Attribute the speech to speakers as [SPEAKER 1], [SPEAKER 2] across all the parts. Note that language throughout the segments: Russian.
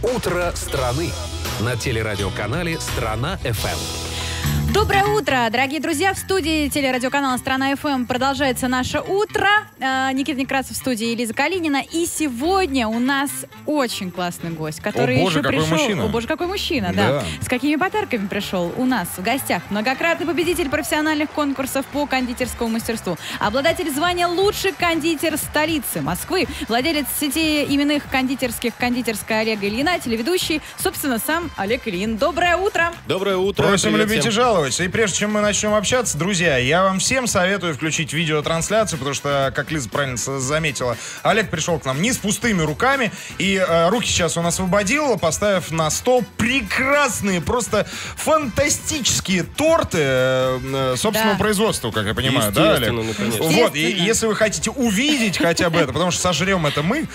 [SPEAKER 1] Утро страны на телерадиоканале «Страна-ФМ».
[SPEAKER 2] Доброе утро, дорогие друзья! В студии телерадиоканала «Страна-ФМ» продолжается наше утро. Никита Некрасов в студии, Лиза Калинина. И сегодня у нас очень классный гость, который еще пришел...
[SPEAKER 3] Мужчина.
[SPEAKER 2] О, боже, какой мужчина, да. С какими подарками пришел? У нас в гостях многократный победитель профессиональных конкурсов по кондитерскому мастерству, обладатель звания «Лучший кондитер столицы Москвы», владелец сети именных кондитерских «Кондитерская» Олега Ильина, телеведущий, собственно, сам Олег Ильин. Доброе утро!
[SPEAKER 3] Доброе утро! Просим любить и жаловать. И прежде чем мы начнем общаться, друзья, я вам всем советую включить видеотрансляцию, потому что, как Лиза правильно заметила, Олег пришел к нам не с пустыми руками, и руки сейчас он освободил, поставив на стол прекрасные, просто фантастические торты собственного производства, как я понимаю, да, Олег? Вот, и если вы хотите увидеть хотя бы это, потому что сожрем это мы,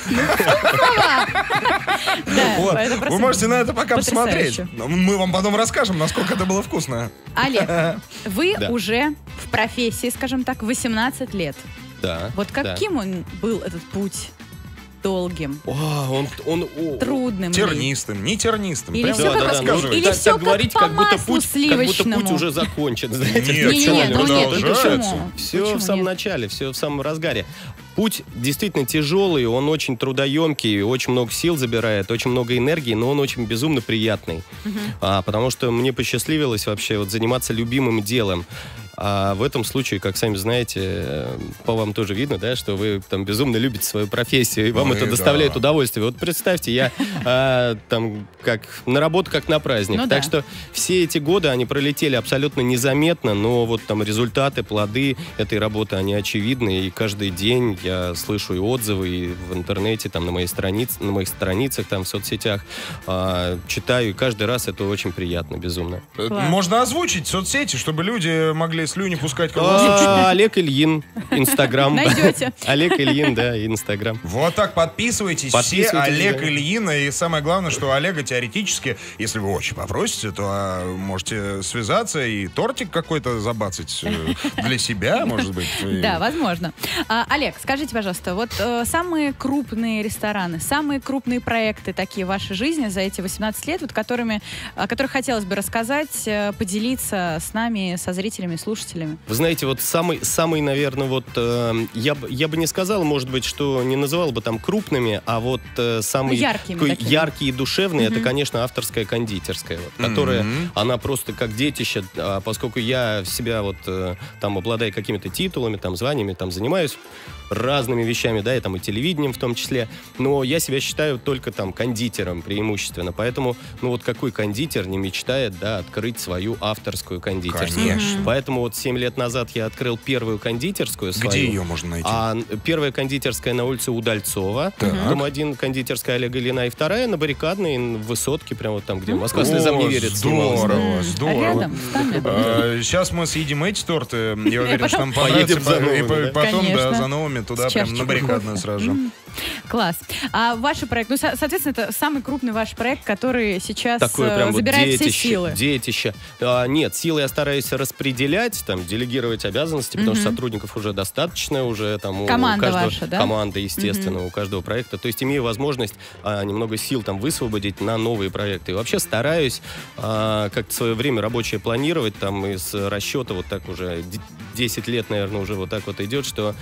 [SPEAKER 3] вы можете на это пока посмотреть. Мы вам потом расскажем, насколько это было вкусно.
[SPEAKER 2] Олег, вы уже в профессии, скажем так, 18 лет.
[SPEAKER 4] Да.
[SPEAKER 2] Вот каким он был этот путь? Долгим. Трудным.
[SPEAKER 3] Тернистым, не тернистым.
[SPEAKER 2] Или все как рассказывать. Или все как по маслу сливочному.
[SPEAKER 4] Как будто путь уже закончен. Знаете,
[SPEAKER 2] Нет,
[SPEAKER 4] все в самом начале, все в самом разгаре. Путь действительно тяжелый, он очень трудоемкий, очень много сил забирает, очень много энергии, но он очень безумно приятный. Потому что мне посчастливилось вообще вот заниматься любимым делом. А в этом случае, как сами знаете, по вам тоже видно, да, что вы там безумно любите свою профессию, и вам это доставляет удовольствие. Вот представьте, я там как на работу, как на праздник. Так что все эти годы, они пролетели абсолютно незаметно, но вот там результаты, плоды этой работы, они очевидны, и каждый день я слышу и отзывы, и в интернете, там на моих страницах, там в соцсетях, читаю, и каждый раз это очень приятно, безумно.
[SPEAKER 3] Можно озвучить соцсети, чтобы люди могли слюни пускать круглосуточно.
[SPEAKER 4] Олег Ильин, Инстаграм.
[SPEAKER 2] Найдете.
[SPEAKER 4] Олег Ильин, да, Инстаграм.
[SPEAKER 3] Вот так подписывайтесь все, Олег Ильин. И самое главное, что Олега теоретически, если вы очень попросите, то можете связаться и тортик какой-то забацать для себя, может быть.
[SPEAKER 2] Да, возможно. Олег, скажите, пожалуйста, вот самые крупные рестораны, самые крупные проекты такие в вашей жизни за эти 18 лет, вот о которых хотелось бы рассказать, поделиться с нами, со зрителями, слушателями.
[SPEAKER 4] Вы знаете, вот самый, наверное, вот я бы не сказал, может быть, что не называл бы там крупными, а вот самые яркие и душевные, это, конечно, авторская кондитерская, вот, которая, она просто как детище, поскольку я себя вот там обладаю какими-то титулами, там званиями, там занимаюсь разными вещами, да, и там и телевидением в том числе, но я себя считаю только там кондитером преимущественно, поэтому, ну вот какой кондитер не мечтает, да, открыть свою авторскую кондитерскую.
[SPEAKER 3] Конечно.
[SPEAKER 4] Поэтому вот 7 лет назад я открыл первую кондитерскую свою.
[SPEAKER 3] Где ее можно найти?
[SPEAKER 4] Первая кондитерская на улице Удальцова, дом 1, кондитерская Олега Ильина, и вторая на Баррикадной, в Высотке, прямо вот там, где Москва слезам не верит.
[SPEAKER 3] Здорово, здорово. Сейчас мы съедим эти торты, я уверен, что нам понравится, и потом за новыми туда прям на Баррикадную сразу же.
[SPEAKER 2] Класс. А ваш проект, ну, соответственно, это самый крупный ваш проект, который сейчас забирает все силы.
[SPEAKER 4] Детище. Нет, силы я стараюсь распределять, там, делегировать обязанности, потому что сотрудников уже достаточно, уже там
[SPEAKER 2] команда
[SPEAKER 4] у каждого,
[SPEAKER 2] ваша, да?
[SPEAKER 4] Команда, естественно, у каждого проекта. То есть имею возможность немного сил там высвободить на новые проекты. И вообще стараюсь как-то свое время рабочее планировать, там, из расчета вот так уже 10 лет, наверное, уже вот так вот идет, что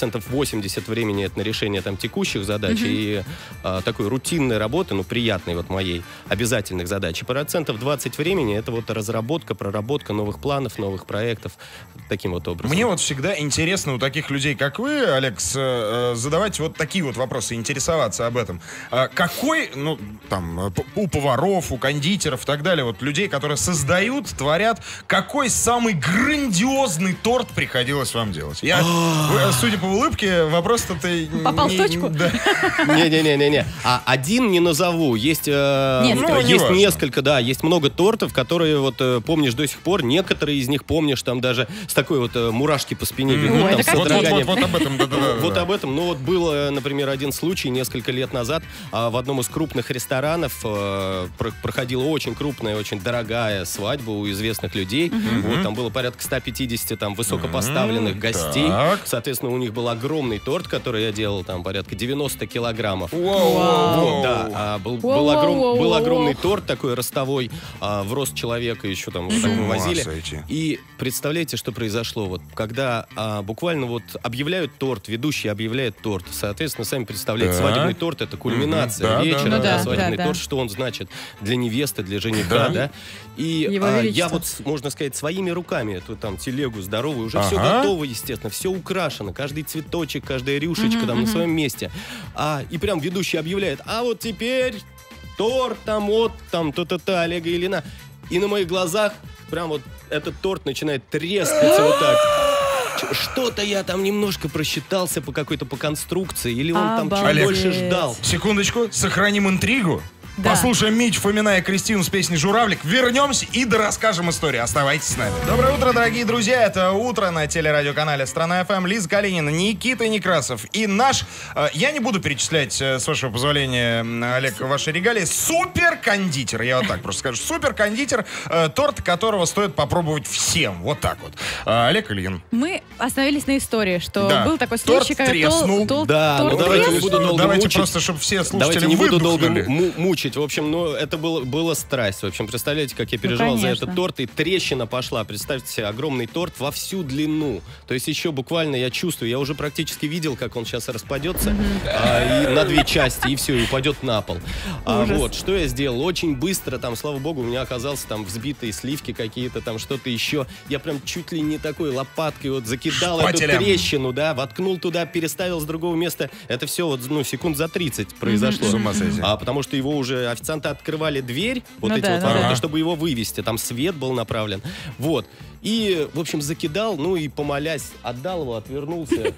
[SPEAKER 4] 80% времени это на решение там текущих задач и такой рутинной работы, ну, приятной вот моей, обязательных задач. И 20% времени это вот разработка, проработка новых планов, новых проектов, таким вот образом.
[SPEAKER 3] Мне вот всегда интересно у таких людей, как вы, Алекс, задавать вот такие вот вопросы, интересоваться об этом. Какой, ну, там, у поваров, у кондитеров и так далее, вот людей, которые создают, творят, какой самый грандиозный торт приходилось вам делать? Судя по улыбке, вопрос-то ты...
[SPEAKER 2] Попал в точку?
[SPEAKER 4] Не-не-не-не. Один не назову. Есть несколько, да, есть много тортов, которые вот помнишь до сих пор. Некоторые из них помнишь, там даже с такой вот мурашки по спине бегут.
[SPEAKER 3] Вот об этом, да.
[SPEAKER 4] Вот об этом. Ну вот был, например, один случай несколько лет назад в одном из крупных ресторанов проходила очень крупная, очень дорогая свадьба у известных людей. Вот, там было порядка 150 там высокопоставленных гостей.
[SPEAKER 3] Так.
[SPEAKER 4] Соответственно, у них был огромный торт, который я делал, там порядка 90 килограммов.
[SPEAKER 3] Вау.
[SPEAKER 4] Да, был огромный торт такой ростовой, в рост человека еще там вот так вывозили. И представляете, что произошло? Вот когда буквально вот объявляют торт, ведущий объявляет торт, соответственно, сами представляете, свадебный торт — это кульминация вечера, свадебный торт, что он значит для невесты, для жениха, да? И я вот, можно сказать, своими руками эту там телегу здоровую, уже все готово, естественно, все украшено, каждый цветочек, каждая рюшечка там на своем месте. И прям ведущий объявляет: а вот теперь торт там от там то-то-то Олега Ильина. И на моих глазах прям вот этот торт начинает трескаться вот так. Что-то я там немножко просчитался по какой-то по конструкции, или он там чуть больше ждал.
[SPEAKER 3] Секундочку, сохраним интригу. Да. Послушаем Митю Фомина и Кристину с песней «Журавлик». Вернемся и дорасскажем историю. Оставайтесь с нами. Доброе утро, дорогие друзья. Это «Утро» на телерадиоканале «Страна ФМ». Лиза Калинина, Никита Некрасов. И наш, я не буду перечислять, с вашего позволения, Олег, ваши регалии, суперкондитер. Я вот так просто скажу. Суперкондитер, торт которого стоит попробовать всем. Вот так вот. Олег Ильин.
[SPEAKER 2] Мы остановились на истории, что был такой случай,
[SPEAKER 3] когда треснул.
[SPEAKER 4] Да, давайте не буду долго
[SPEAKER 3] Давайте
[SPEAKER 4] мучить.
[SPEAKER 3] Просто, чтобы все слушатели
[SPEAKER 4] давайте не буду долго
[SPEAKER 3] мучить.
[SPEAKER 4] мучить. В общем, это было страсть. В общем, представляете, как я переживал за этот торт, и трещина пошла. Представьте себе, огромный торт во всю длину. То есть еще буквально я чувствую, я уже практически видел, как он сейчас распадется и на две части, и все, и упадет на пол. Вот, что я сделал? Очень быстро, там, слава богу, у меня оказался там взбитые сливки какие-то, там что-то еще. Я прям чуть ли не такой лопаткой вот закидал эту трещину, да, воткнул туда, переставил с другого места. Это все вот, секунд за 30 произошло. Потому что его уже официанты открывали дверь, вот эти вот ворота, чтобы его вывести. Там свет был направлен. Вот. И, в общем, закидал, и помолясь, отдал его, отвернулся.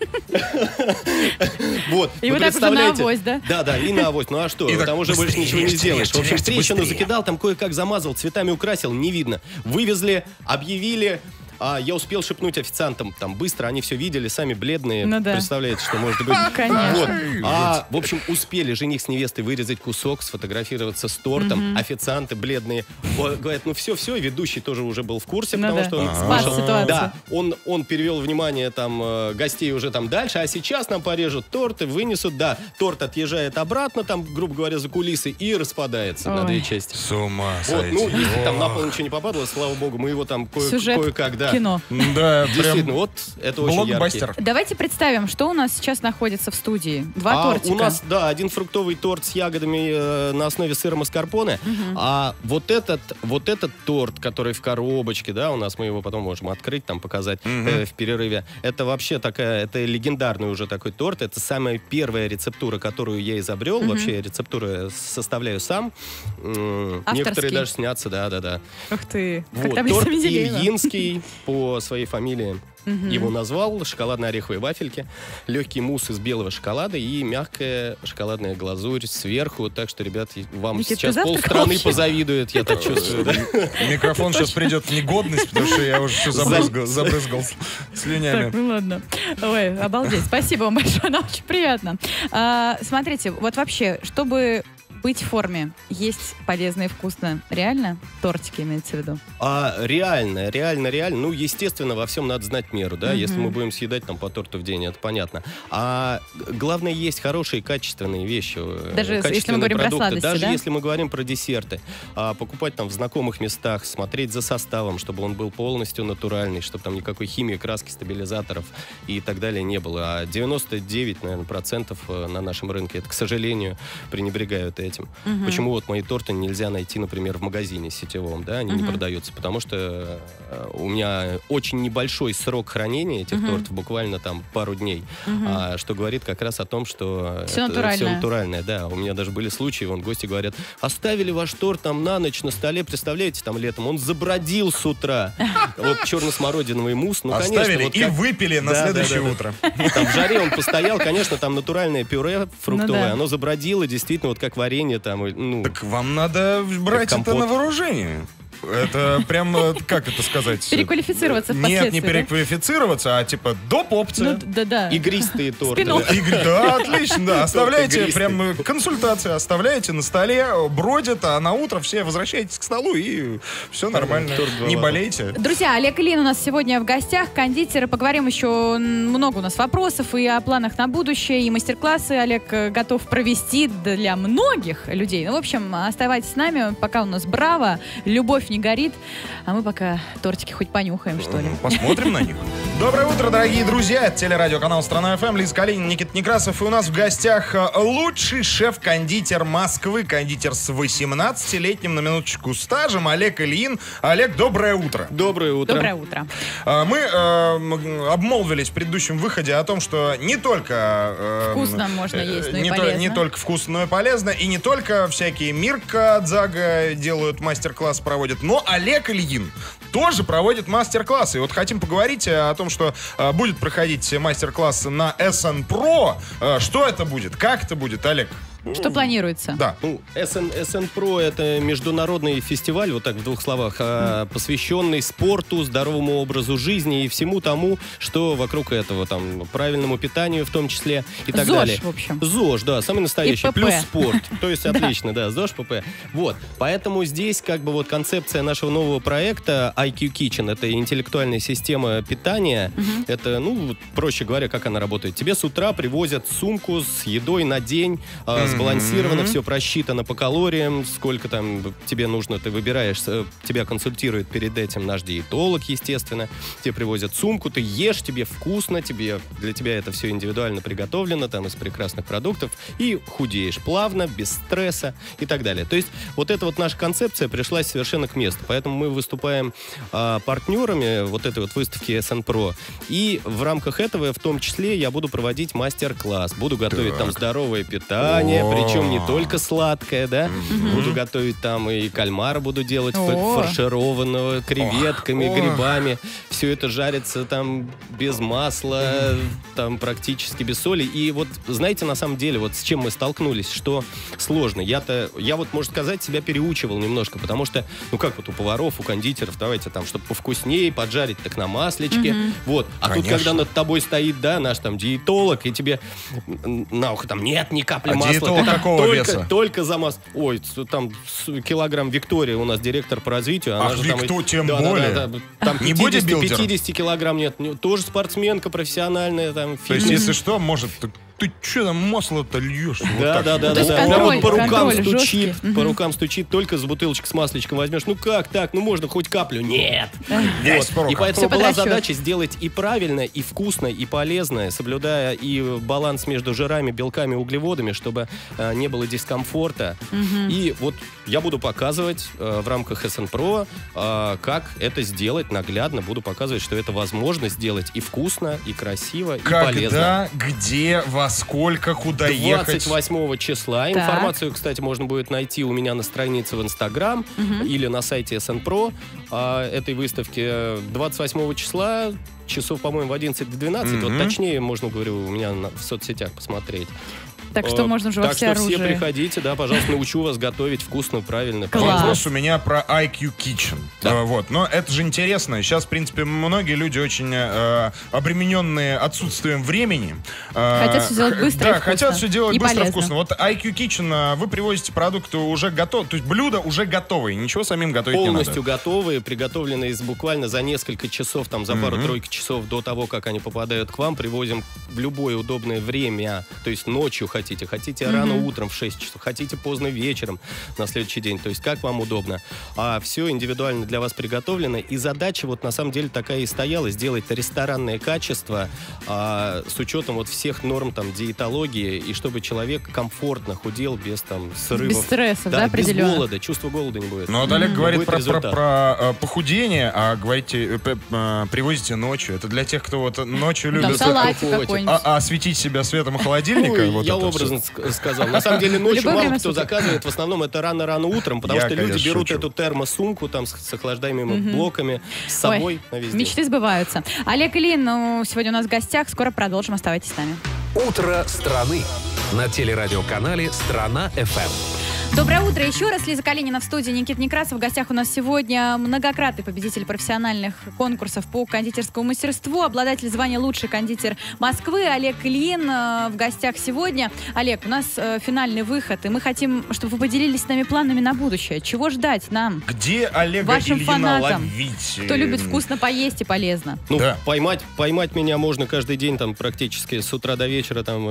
[SPEAKER 4] Вот.
[SPEAKER 2] И вот так уже на авось, да?
[SPEAKER 4] Да, и на авось. Ну а что? Там уже больше ничего не сделаешь. В общем, трещину закидал, там кое-как замазал, цветами украсил, не видно. Вывезли, объявили. Я успел шепнуть официантам, там быстро, они все видели, сами бледные. Представляете, что может быть.
[SPEAKER 2] Конечно.
[SPEAKER 4] Вот. В общем, успели жених с невестой вырезать кусок, сфотографироваться с тортом. Официанты бледные говорят: все, ведущий тоже уже был в курсе, потому что он
[SPEAKER 2] спас ситуацию.
[SPEAKER 4] Да, он перевел внимание там гостей уже там дальше, а сейчас нам порежут торты, вынесут, торт отъезжает обратно, там, грубо говоря, за кулисы и распадается на две части.
[SPEAKER 3] С ума сойти.
[SPEAKER 4] Если там на пол ничего не попадало, слава богу, мы его там кое-как,
[SPEAKER 2] кино.
[SPEAKER 3] Да,
[SPEAKER 4] действительно, вот это очень яркий.
[SPEAKER 2] Давайте представим, что у нас сейчас находится в студии. Два тортика.
[SPEAKER 4] У нас, один фруктовый торт с ягодами на основе сыра маскарпоне. А вот этот торт, который в коробочке, у нас, мы его потом можем открыть, там показать в перерыве. Это вообще это легендарный уже такой торт. Это самая первая рецептура, которую я изобрел. Вообще рецептуру составляю сам. Некоторые даже снятся, да.
[SPEAKER 2] Ух ты.
[SPEAKER 4] Вот, торт ильинский по своей фамилии. Его назвал шоколадно-ореховые вафельки, легкий мусс из белого шоколада и мягкая шоколадная глазурь сверху. Так что, ребят, вам
[SPEAKER 2] Никит,
[SPEAKER 4] сейчас полстраны позавидует, я так чувствую.
[SPEAKER 3] Микрофон сейчас придет в негодность, потому что я уже все забрызгал слюнями.
[SPEAKER 2] Так, ладно. Ой, обалдеть. Спасибо вам большое, нам очень приятно. Смотрите, вот вообще, чтобы быть в форме, есть полезно и вкусно. Реально? Тортики имеется в виду?
[SPEAKER 4] Реально. Естественно, во всем надо знать меру, да? Если мы будем съедать там по торту в день, это понятно. Главное, есть хорошие, качественные вещи.
[SPEAKER 2] Даже если мы говорим
[SPEAKER 4] продукты,
[SPEAKER 2] про сладости,
[SPEAKER 4] даже если мы говорим про десерты. Покупать там в знакомых местах, смотреть за составом, чтобы он был полностью натуральный, чтобы там никакой химии, краски, стабилизаторов и так далее не было. А 99, наверное, процентов на нашем рынке, это, к сожалению, пренебрегают этим. Почему вот мои торты нельзя найти, например, в магазине сетевом, да, они не продаются, потому что у меня очень небольшой срок хранения этих тортов, буквально там пару дней, что говорит как раз о том, что
[SPEAKER 2] все
[SPEAKER 4] натуральное, да. У меня даже были случаи, гости говорят: оставили ваш торт там на ночь на столе, представляете, там летом, он забродил с утра. Вот черно-смородиновый мусс,
[SPEAKER 3] оставили и выпили на следующее утро.
[SPEAKER 4] Там в жаре он постоял, конечно, там натуральное пюре фруктовое, оно забродило, действительно, вот как варенье там.
[SPEAKER 3] Так вам надо брать это на вооружение. Это прям, как это сказать?
[SPEAKER 2] Переквалифицироваться впоследствии.
[SPEAKER 3] Нет, не переквалифицироваться, а типа доп. Опция.
[SPEAKER 2] Да.
[SPEAKER 4] Игристые торты.
[SPEAKER 3] Да, отлично, да. Оставляете прям консультации, оставляете на столе, бродят, а на утро все возвращаетесь к столу и все нормально. Не болейте.
[SPEAKER 2] Друзья, Олег Ильин у нас сегодня в гостях, кондитер. Поговорим еще, много у нас вопросов и о планах на будущее, и мастер-классы Олег готов провести для многих людей. Ну, в общем, оставайтесь с нами, пока у нас браво, любовь не горит, а мы пока тортики хоть понюхаем, что ли.
[SPEAKER 3] Посмотрим на них. Доброе утро, дорогие друзья. Это телерадиоканал «Страна ФМ». Лиза Калинина, Никита Некрасов. И у нас в гостях лучший шеф-кондитер Москвы. Кондитер с 18-летним, на минуточку, стажем. Олег Ильин. Олег, доброе утро.
[SPEAKER 4] Доброе утро.
[SPEAKER 2] Доброе утро.
[SPEAKER 3] Мы обмолвились в предыдущем выходе о том, что не только...
[SPEAKER 2] Вкусно можно есть, но и полезно.
[SPEAKER 3] Не только вкусно, но и полезно. И не только всякие Мирка, Дзага делают мастер-класс, проводят, но Олег Ильин тоже проводит мастер-классы. И вот хотим поговорить о том, что будет проходить мастер-класс на SN Pro. Что это будет? Как это будет, Олег?
[SPEAKER 2] Что планируется?
[SPEAKER 3] Да.
[SPEAKER 4] SN Pro — это международный фестиваль, вот так в двух словах, посвященный спорту, здоровому образу жизни и всему тому, что вокруг этого, там, правильному питанию в том числе и так далее.
[SPEAKER 2] ЗОЖ, в общем.
[SPEAKER 4] ЗОЖ, да, самый настоящий.
[SPEAKER 2] И ПП.
[SPEAKER 4] Плюс спорт. То есть отлично, да, ЗОЖ, ПП. Вот. Поэтому здесь как бы вот концепция нашего нового проекта IQ Kitchen — это интеллектуальная система питания. Это, ну, проще говоря, как она работает. Тебе с утра привозят сумку с едой на день, сбалансировано, все просчитано по калориям, сколько там тебе нужно, ты выбираешь, тебя консультирует перед этим наш диетолог, естественно. Тебе привозят сумку, ты ешь, тебе вкусно, для тебя это все индивидуально приготовлено, там, из прекрасных продуктов, и худеешь плавно, без стресса и так далее. То есть вот эта вот наша концепция пришлась совершенно к месту, поэтому мы выступаем партнерами вот этой вот выставки SN Pro, и в рамках этого, в том числе, я буду проводить мастер-класс, буду готовить там здоровое питание, причем не только сладкое, да, буду готовить там и кальмара буду делать фаршированного, креветками, грибами, все это жарится там без масла, там практически без соли, и вот, знаете, на самом деле, вот с чем мы столкнулись, что сложно, я вот, можно сказать, себя переучивал немножко, потому что, ну как вот у поваров, у кондитеров, давайте там, чтобы повкуснее, поджарить так на маслечке, вот, а тут, когда над тобой стоит, да, наш там диетолог, и тебе на ухо там нет ни капли масла,
[SPEAKER 3] какого веса?
[SPEAKER 4] Только за масло. Ой, там килограмм Виктория у нас директор по развитию.
[SPEAKER 3] Ах, Викто, тем более.
[SPEAKER 4] Да. Там
[SPEAKER 3] не
[SPEAKER 4] 50 килограмм нет. Тоже спортсменка профессиональная. Там,
[SPEAKER 3] то есть, если что, может... Ты что там масло-то льешь?
[SPEAKER 4] Да.
[SPEAKER 2] Контроль,
[SPEAKER 4] по рукам
[SPEAKER 2] стучит.
[SPEAKER 4] По рукам стучит, только с бутылочкой с масличком возьмешь. Ну как так? Ну можно хоть каплю? Нет. И поэтому была задача сделать и правильно, и вкусно, и полезно, соблюдая и баланс между жирами, белками, углеводами, чтобы не было дискомфорта. И вот я буду показывать в рамках SN Pro, как это сделать наглядно. Буду показывать, что это возможно сделать и вкусно, и красиво, и полезно.
[SPEAKER 3] Когда, где, во сколько, куда ехать?
[SPEAKER 4] 28 числа.
[SPEAKER 2] Так.
[SPEAKER 4] Информацию, кстати, можно будет найти у меня на странице в Инстаграм или на сайте SN Pro этой выставки. 28 числа, часов, по-моему, в 11-12. Вот точнее, можно, говорю, у меня в соцсетях посмотреть.
[SPEAKER 2] Так что можно уже во
[SPEAKER 4] всеоружие.
[SPEAKER 2] всеоружие.
[SPEAKER 4] Так что все приходите, да, пожалуйста, научу вас готовить вкусно, правильно.
[SPEAKER 3] Вопрос у меня про IQ Kitchen.
[SPEAKER 4] Да.
[SPEAKER 3] Вот. Но это же интересно. Сейчас, в принципе, многие люди очень обремененные отсутствием времени.
[SPEAKER 2] Хотят все делать быстро и вкусно.
[SPEAKER 3] Хотят все делать
[SPEAKER 2] и
[SPEAKER 3] быстро и
[SPEAKER 2] полезно.
[SPEAKER 3] вкусно. Вот IQ Kitchen, вы привозите продукты уже готовые, то есть блюда уже готовые, ничего самим готовить
[SPEAKER 4] полностью
[SPEAKER 3] не надо.
[SPEAKER 4] готовые, приготовленные буквально за несколько часов, там, за пару-тройку часов до того, как они попадают к вам, привозим в любое удобное время. То есть ночью хотите рано утром в 6 часов, хотите поздно вечером на следующий день. То есть как вам удобно. А все индивидуально для вас приготовлено. И задача вот на самом деле такая и стояла: сделать ресторанное качество с учетом вот всех норм там диетологии, и чтобы человек комфортно худел без там срывов.
[SPEAKER 2] Без стрессов, да,
[SPEAKER 4] без
[SPEAKER 2] определенно.
[SPEAKER 4] голода, чувства голода не будет.
[SPEAKER 3] Ну вот Олег говорит
[SPEAKER 4] Будет
[SPEAKER 3] про похудение, а говорите, привозите ночью. Это для тех, кто вот ночью любит
[SPEAKER 2] салатик какой-нибудь.
[SPEAKER 3] осветить себя светом холодильника.
[SPEAKER 4] Ой,
[SPEAKER 3] вот
[SPEAKER 4] я
[SPEAKER 3] это
[SPEAKER 4] образно сказал. На самом деле ночью
[SPEAKER 2] Любое
[SPEAKER 4] мало
[SPEAKER 2] время
[SPEAKER 4] кто
[SPEAKER 2] суток.
[SPEAKER 4] заказывает. В основном это рано-рано утром, потому
[SPEAKER 3] Я,
[SPEAKER 4] что люди
[SPEAKER 3] конечно,
[SPEAKER 4] берут
[SPEAKER 3] шучу.
[SPEAKER 4] эту термосумку там с охлаждаемыми блоками с собой на весь день.
[SPEAKER 2] Мечты сбываются. Олег Ильин сегодня у нас в гостях. Скоро продолжим. Оставайтесь с нами.
[SPEAKER 1] Утро страны на телерадиоканале «Страна ФМ».
[SPEAKER 2] Доброе утро еще раз. Лиза Калинина в студии, Никита Некрасов. В гостях у нас сегодня многократный победитель профессиональных конкурсов по кондитерскому мастерству, обладатель звания «Лучший кондитер Москвы» Олег Ильин в гостях сегодня. Олег, у нас финальный выход, и мы хотим, чтобы вы поделились с нами планами на будущее. Чего ждать нам?
[SPEAKER 3] Где Олега
[SPEAKER 2] вашим
[SPEAKER 3] Ильина
[SPEAKER 2] фанатам,
[SPEAKER 3] ловить?
[SPEAKER 2] Кто любит вкусно поесть и полезно.
[SPEAKER 4] Ну,
[SPEAKER 3] да.
[SPEAKER 4] поймать меня можно каждый день, там, практически с утра до вечера, там,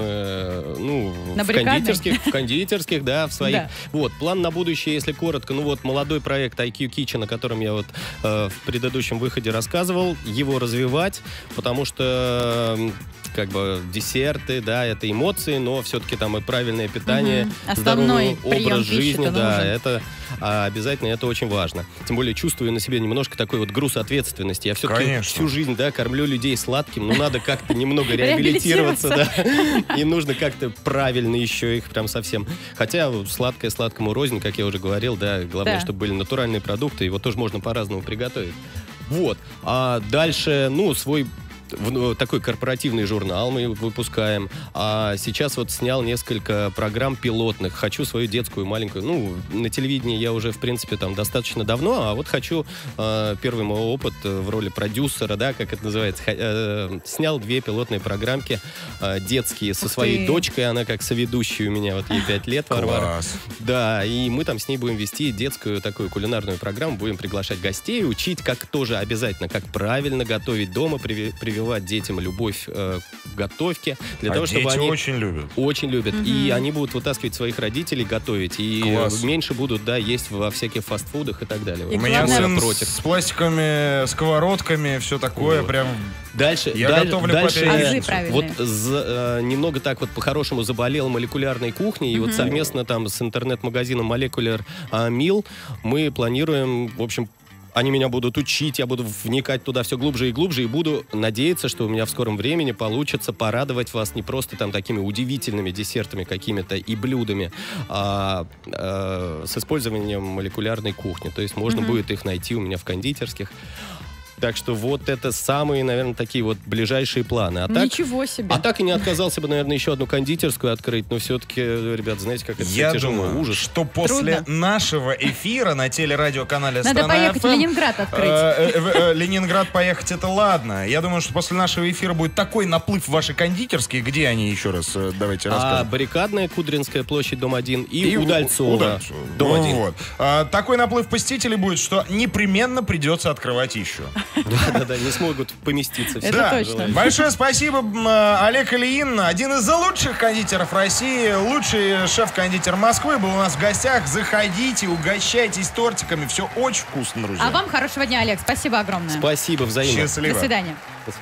[SPEAKER 2] На
[SPEAKER 4] в кондитерских, да, в своих.
[SPEAKER 2] Да.
[SPEAKER 4] Вот, план на будущее, если коротко, ну вот, молодой проект IQ Kitchen, о котором я вот в предыдущем выходе рассказывал, его развивать, потому что как бы десерты, да, это эмоции, но все-таки там и правильное питание,
[SPEAKER 2] Основной
[SPEAKER 4] здоровый образ жизни, да,
[SPEAKER 2] нужен.
[SPEAKER 4] это обязательно, это очень важно. Тем более чувствую на себе немножко такой вот груз ответственности. Я все-таки всю жизнь, да, кормлю людей сладким, но надо как-то немного реабилитироваться, да, и нужно как-то правильно еще их прям совсем. Хотя сладкое сладкому рознь, как я уже говорил, да, главное, чтобы были натуральные продукты, его тоже можно по-разному приготовить. Вот. А дальше, ну, свой такой корпоративный журнал мы выпускаем. А сейчас вот снял несколько программ пилотных. Хочу свою детскую маленькую... Ну, на телевидении я уже, в принципе, там достаточно давно, а вот хочу первый мой опыт в роли продюсера, да, как это называется. Снял 2 пилотные программки детские со своей дочкой. Она как соведущая у меня, вот ей 5 лет, Варвара.
[SPEAKER 3] Класс.
[SPEAKER 4] Да, и мы там с ней будем вести детскую такую кулинарную программу, будем приглашать гостей, учить, как тоже обязательно, как правильно готовить дома, прививать детям любовь к готовке. Для того, чтобы
[SPEAKER 3] дети
[SPEAKER 4] они
[SPEAKER 3] очень любят.
[SPEAKER 4] Очень любят. И они будут вытаскивать своих родителей, готовить. И меньше будут, да, есть во всяких фастфудах и так далее.
[SPEAKER 3] У меня сын с пластиковыми сковородками, все такое, прям...
[SPEAKER 4] Дальше
[SPEAKER 3] готовлю
[SPEAKER 4] вот немного так вот по-хорошему заболел молекулярной кухней, и вот совместно там с интернет-магазином Molecular Meal мы планируем, в общем, они меня будут учить, я буду вникать туда все глубже и глубже, и буду надеяться, что у меня в скором времени получится порадовать вас не просто там такими удивительными десертами какими-то и блюдами, а с использованием молекулярной кухни. То есть можно будет их найти у меня в кондитерских. Так что вот это самые, наверное, такие вот ближайшие планы. А так,
[SPEAKER 2] ничего себе.
[SPEAKER 4] А так и не отказался бы, наверное, еще одну кондитерскую открыть. Но все-таки, ребят, знаете, как это
[SPEAKER 3] я
[SPEAKER 4] тяжело.
[SPEAKER 3] думаю,
[SPEAKER 4] ужас.
[SPEAKER 3] что после нашего эфира на телерадиоканале «Страна
[SPEAKER 2] надо поехать
[SPEAKER 3] FM»,
[SPEAKER 2] в Ленинград открыть.
[SPEAKER 3] Ленинград поехать, это ладно. Я думаю, что после нашего эфира будет такой наплыв в ваши кондитерские. Где они, еще раз давайте расскажем.
[SPEAKER 4] Баррикадная, Кудринская площадь, дом 1 и Удальцова, дом 1.
[SPEAKER 3] Вот. Такой наплыв посетителей будет, что непременно придется открывать еще.
[SPEAKER 4] Да-да-да, не смогут поместиться.
[SPEAKER 2] Это точно.
[SPEAKER 3] Большое спасибо, Олег Ильин, один из лучших кондитеров России, лучший шеф-кондитер Москвы, был у нас в гостях. Заходите, угощайтесь тортиками, все очень вкусно, друзья.
[SPEAKER 2] А вам хорошего дня, Олег. Спасибо огромное.
[SPEAKER 4] Спасибо, взаимно.
[SPEAKER 3] Счастливо.
[SPEAKER 2] До свидания.